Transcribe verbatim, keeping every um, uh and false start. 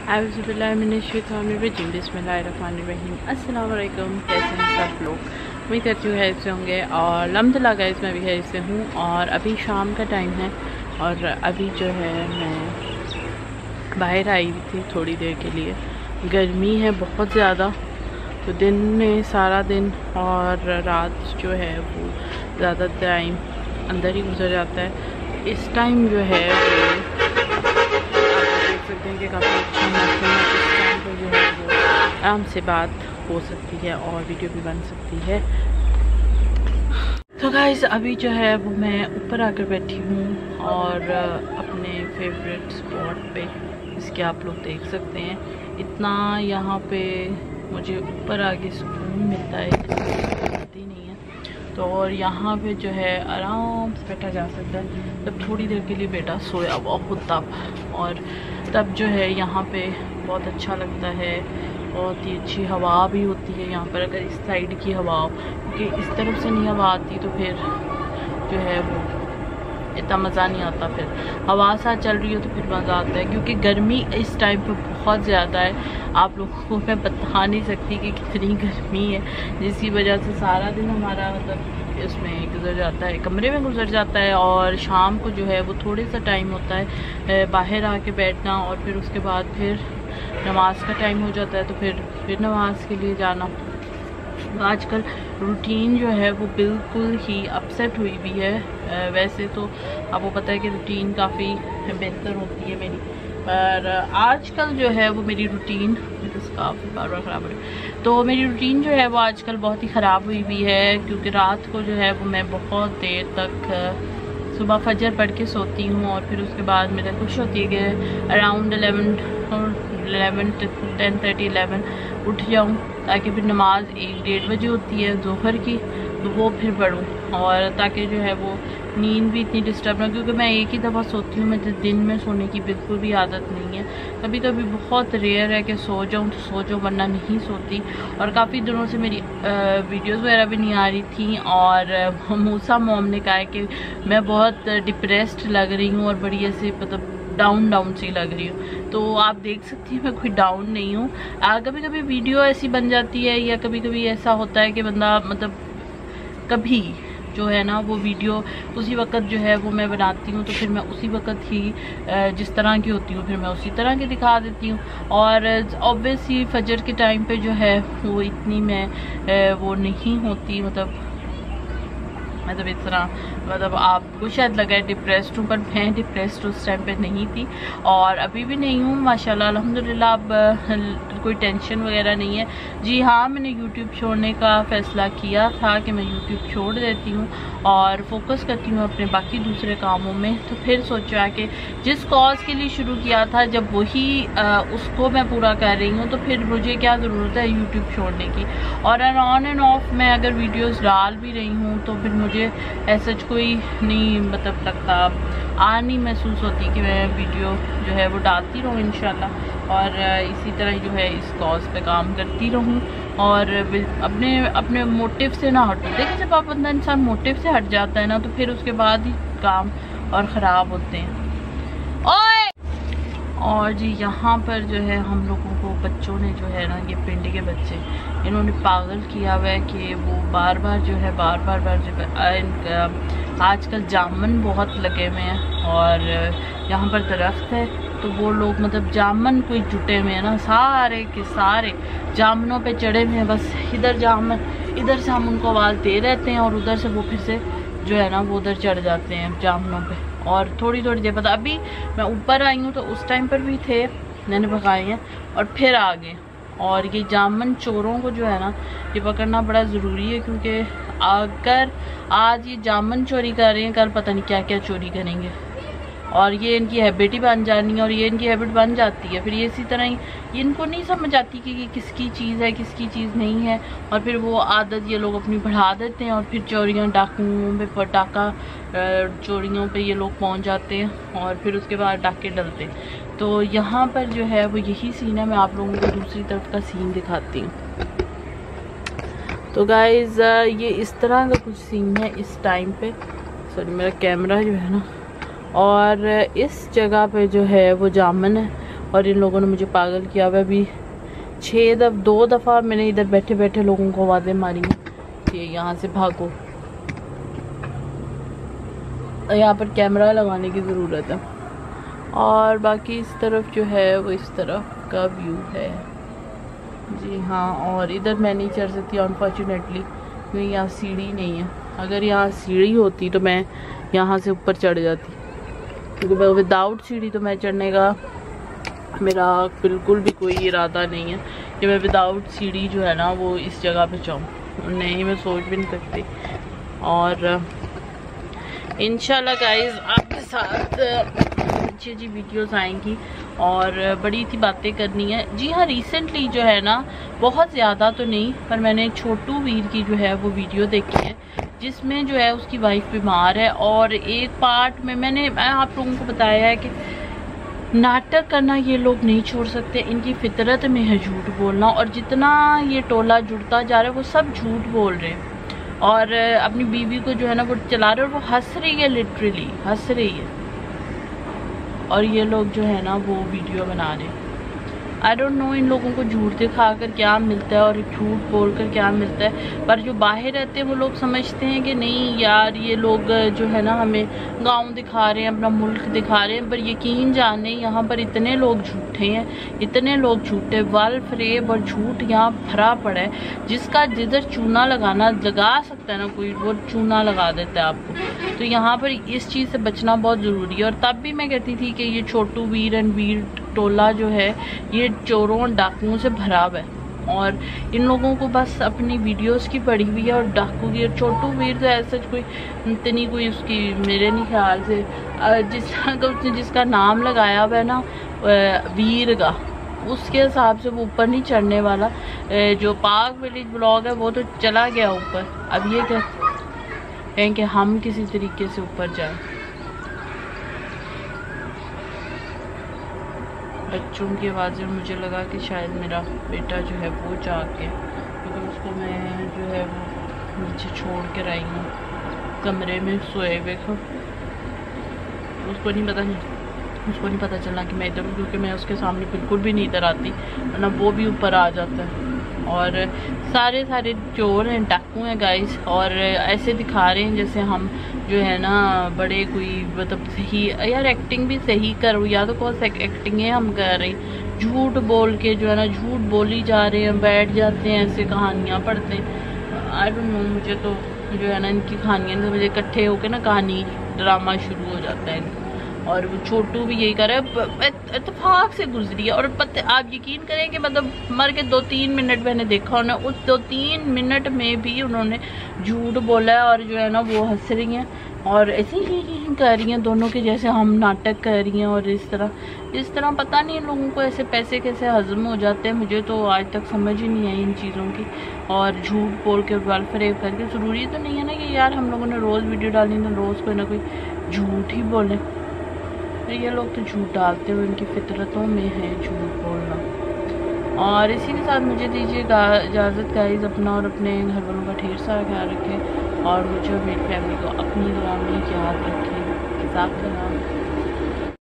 बिस्मिल्लाहिर्रहमानिर्रहीम। अस्सलाम वालेकुम। कैसे हैं सब लोग? उम्मीद करती हूँ खैर से होंगे और अल्हम्दुलिल्लाह गाइस मैं भी खैर से हूँ। और अभी शाम का टाइम है और अभी जो है मैं बाहर आई हुई थी थोड़ी देर के लिए। गर्मी है बहुत ज़्यादा, तो दिन में सारा दिन और रात जो है वो ज़्यादा टाइम अंदर ही गुजर जाता है। इस टाइम जो है वो सकते हैं कि काफ़ी अच्छा मौसम है। इस टाइम पर जो है वो आराम से बात हो सकती है और वीडियो भी बन सकती है। तो गाइस अभी जो है वो मैं ऊपर आकर बैठी हूँ और अपने फेवरेट स्पॉट पे, इसके आप लोग देख सकते हैं। इतना यहाँ पे मुझे ऊपर आके सुकून मिलता है, मिलती नहीं है। तो और यहाँ पे जो है आराम से बैठा जा सकता है। तब थोड़ी देर के लिए बेटा सोया हुआ खुद तब, और तब जो है यहाँ पे बहुत अच्छा लगता है। बहुत ही अच्छी हवा भी होती है यहाँ पर। अगर इस साइड की हवा, क्योंकि इस तरफ से नहीं हवा आती तो फिर जो है वो इतना मज़ा नहीं आता। फिर हवा साथ चल रही हो तो फिर मज़ा आता है, क्योंकि गर्मी इस टाइम पे बहुत ज़्यादा है। आप लोगों को मैं बता नहीं सकती कि कितनी गर्मी है, जिसकी वजह से सारा दिन हमारा मतलब इसमें गुजर जाता है, कमरे में गुजर जाता है। और शाम को जो है वो थोड़े सा टाइम होता है बाहर आके बैठना, और फिर उसके बाद फिर नमाज का टाइम हो जाता है, तो फिर फिर नमाज के लिए जाना। आजकल रूटीन जो है वो बिल्कुल ही अपसेट हुई भी है। वैसे तो आपको पता है कि रूटीन काफ़ी बेहतर होती है मेरी, पर आजकल जो है वो मेरी रूटीन काफ़ी बार बार ख़राब है। तो मेरी रूटीन जो है वो आजकल बहुत ही ख़राब हुई भी है, क्योंकि रात को जो है वो मैं बहुत देर तक सुबह फजर पढ़ के सोती हूँ, और फिर उसके बाद मेरा खुश होती है कि around eleven eleven ten thirty eleven उठ जाऊँ, ताकि फिर नमाज एक डेढ़ बजे होती है दोपहर की, तो वो फिर पढ़ूँ, और ताकि जो है वो नींद भी इतनी डिस्टर्ब ना, क्योंकि मैं एक ही दफ़ा सोती हूँ। मुझे दिन में सोने की बिल्कुल भी आदत नहीं है। कभी कभी बहुत रेयर है कि सो जाऊँ तो सो जाऊँ, वरना नहीं सोती। और काफ़ी दिनों से मेरी वीडियोस वगैरह भी नहीं आ रही थी, और मूसा मॉम ने कहा कि मैं बहुत डिप्रेस्ड लग रही हूँ और बड़ी ऐसे मतलब डाउन डाउन सी लग रही हूँ। तो आप देख सकती हैं मैं कोई डाउन नहीं हूँ। कभी कभी वीडियो ऐसी बन जाती है, या कभी कभी ऐसा होता है कि बंदा मतलब कभी जो है ना वो वीडियो उसी वक्त जो है वो मैं बनाती हूँ, तो फिर मैं उसी वक्त ही जिस तरह की होती हूँ फिर मैं उसी तरह की दिखा देती हूँ। और ऑब्वियसली फजर के टाइम पे जो है वो इतनी मैं वो नहीं होती, मतलब मतलब इस तरह मतलब आपको शायद लगा है डिप्रेस्ड हूँ, पर मैं डिप्रेस्ड उस टाइम पे नहीं थी और अभी भी नहीं हूँ माशाल्लाह अल्हम्दुलिल्लाह। अब कोई टेंशन वगैरह नहीं है। जी हाँ, मैंने यूट्यूब छोड़ने का फ़ैसला किया था कि मैं यूट्यूब छोड़ देती हूँ और फोकस करती हूँ अपने बाकी दूसरे कामों में। तो फिर सोचा कि जिस कॉज के लिए शुरू किया था, जब वही उसको मैं पूरा कर रही हूँ, तो फिर मुझे क्या ज़रूरत है यूट्यूब छोड़ने की। और ऑन एंड ऑफ मैं अगर वीडियोज़ डाल भी रही हूँ तो फिर मुझे ऐसा कोई नहीं मतलब लगता, आ नहीं महसूस होती कि मैं वीडियो जो है वो डालती रहूँ इंशाल्लाह, और इसी तरह जो है इस कॉज पे काम करती रहूँ और अपने अपने मोटिव से ना हटूँ। देखिए जब आप बंदा इंसान मोटिव से हट जाता है ना, तो फिर उसके बाद ही काम और ख़राब होते हैं। ओए और जी यहाँ पर जो है हम लोगों को बच्चों ने जो है ना, ये पिंडी के बच्चे इन्होंने पागल किया हुआ है कि वो बार बार जो है बार बार बार जो है आजकल जामुन बहुत लगे हुए हैं और यहाँ पर दरख्त है, तो वो लोग मतलब जामुन कोई जुटे हुए हैं ना, सारे के सारे जामुनों पे चढ़े हुए हैं। बस इधर जामुन इधर से हम उनको आवाज़ दे देते हैं और उधर से वो फिर से जो है ना वो उधर चढ़ जाते हैं जामुनों पे। और थोड़ी थोड़ी देर बाद अभी मैं ऊपर आई हूँ तो उस टाइम पर भी थे, मैंने भगाए हैं और फिर आ गए। और ये जामुन चोरों को जो है ना ये पकड़ना बड़ा ज़रूरी है, क्योंकि अगर आज ये जामुन चोरी कर रहे हैं, कल पता नहीं क्या क्या चोरी करेंगे, और ये इनकी हैबिट ही बन जानी है। और ये इनकी हैबिट बन जाती है, फिर ये इसी तरह ही इनको नहीं समझ आती कि ये किसकी चीज़ है किसकी चीज़ नहीं है, और फिर वो आदत ये लोग अपनी बढ़ा देते हैं और फिर चोरियाँ डाकुओं पे पटाखा चोरियों पे ये लोग पहुंच जाते हैं और फिर उसके बाद डाके डलते हैं। तो यहाँ पर जो है वो यही सीन है। मैं आप लोगों को दूसरी तरफ का सीन दिखाती हूँ। तो गाइज़ ये इस तरह का कुछ सीन है इस टाइम पे। सॉरी मेरा कैमरा जो है ना, और इस जगह पे जो है वो जामुन है और इन लोगों ने मुझे पागल किया हुआ। अभी छः दफ दो दफ़ा मैंने इधर बैठे बैठे लोगों को आवाज़ें मारी कि यहाँ से भागो। यहाँ पर कैमरा लगाने की ज़रूरत है। और बाकी इस तरफ जो है वो इस तरफ का व्यू है जी हाँ। और इधर मैं नहीं चढ़ सकती अनफॉर्चुनेटली, क्योंकि यहाँ सीढ़ी नहीं है। अगर यहाँ सीढ़ी होती तो मैं यहाँ से ऊपर चढ़ जाती, क्योंकि मैं विदाउट सीढ़ी तो मैं चढ़ने का मेरा बिल्कुल भी कोई इरादा नहीं है कि मैं विदाउट सीढ़ी जो है ना वो इस जगह पे जाऊँ। नहीं, मैं सोच भी नहीं सकती। और इंशाल्लाह गाइस आपके साथ अच्छी अच्छी वीडियोस आएंगी और बड़ी सी बातें करनी है। जी हाँ, रिसेंटली जो है ना, बहुत ज़्यादा तो नहीं, पर मैंने छोटू वीर की जो है वो वीडियो देखी है, जिसमें जो है उसकी वाइफ बीमार है। और एक पार्ट में मैंने मैं आप लोगों को बताया है कि नाटक करना ये लोग नहीं छोड़ सकते, इनकी फितरत में है झूठ बोलना। और जितना ये टोला जुड़ता जा रहा है वो सब झूठ बोल रहे हैं और अपनी बीवी को जो है ना वो चला रहे हैं, और वो हंस रही है, लिटरली हंस रही है। और ये लोग जो है ना वो वीडियो बना रहे हैं। आई डोंट नो इन लोगों को झूठ दिखा कर क्या मिलता है और झूठ बोल कर क्या मिलता है। पर जो बाहर रहते हैं वो लोग समझते हैं कि नहीं यार, ये लोग जो है ना हमें गांव दिखा रहे हैं, अपना मुल्क दिखा रहे हैं। पर यकीन जाने यहाँ पर इतने लोग झूठे हैं, इतने लोग झूठे, वल फरेब और झूठ यहाँ भरा पड़ा है। जिसका जिधर चूना लगाना लगा सकता है ना कोई, वो चूना लगा देता है आपको। तो यहाँ पर इस चीज़ से बचना बहुत ज़रूरी है। और तब भी मैं कहती थी कि ये छोटू वीर एंड वीर टोला जो है ये चोरों और डाकुओं से भरा हुआ है, और इन लोगों को बस अपनी वीडियोस की पड़ी हुई है। और डाकू की छोटू वीर तो ऐसा कोई इतनी कोई उसकी मेरे नहीं ख्याल से जिस उसने जिसका नाम लगाया हुआ है ना वीर का, उसके हिसाब से वो ऊपर नहीं चढ़ने वाला। जो पाक विलेज ब्लॉग है वो तो चला गया ऊपर। अब ये क्या कहें कि हम किसी तरीके से ऊपर जाएं। बच्चों की आवाज़ें, मुझे लगा कि शायद मेरा बेटा जो है वो जाग के, क्योंकि उसको मैं जो है वो नीचे छोड़ कर आई हूँ कमरे में सोए हुए को। उसको नहीं पता नहीं उसको नहीं पता चला कि मैं इधर हूँ, क्योंकि मैं उसके सामने बिल्कुल भी नहीं इधर आती, वरना वो भी ऊपर आ जाता है। और सारे सारे चोर हैं, डाकू हैं गाइस, और ऐसे दिखा रहे हैं जैसे हम जो है ना बड़े कोई मतलब सही, यार एक्टिंग भी सही करो, या तो कौन सा एक्टिंग है हम कर रहे हैं। झूठ बोल के जो है ना झूठ बोली जा रहे हैं, बैठ जाते हैं ऐसे कहानियाँ पढ़ते हैं। आई डोंट नो, मुझे तो जो है ना इनकी कहानियाँ मुझे इकट्ठे होकर ना कहानी ड्रामा शुरू हो जाता है। और वो छोटू भी यही कर रहा है, इत्तेफाक से गुजरी है। और पता आप यकीन करें कि मतलब मर के दो तीन मिनट मैंने देखा उन्हें, उस दो तीन मिनट में भी उन्होंने झूठ बोला है। और जो है ना वो हंस रही हैं और ऐसे ही कर रही हैं दोनों के जैसे हम नाटक कर रही हैं। और इस तरह इस तरह पता नहीं इन लोगों को ऐसे पैसे कैसे हजम हो जाते हैं, मुझे तो आज तक समझ ही नहीं आई इन चीज़ों की। और झूठ बोल के वाल फरेब करके, ज़रूरी तो नहीं है ना कि यार हम लोगों ने रोज़ वीडियो डाली ना रोज़ कोई ना कोई झूठ ही बोले। ये लोग तो झूठ डालते हुए उनकी फितरतों में है झूठ बोलना। और इसी के साथ मुझे दीजिएगा इजाज़त गाइस, अपना और अपने घर वालों का ढेर सारा ख्याल रखें और मुझे और मेरी फैमिली को अपनी दुआ में याद रखें।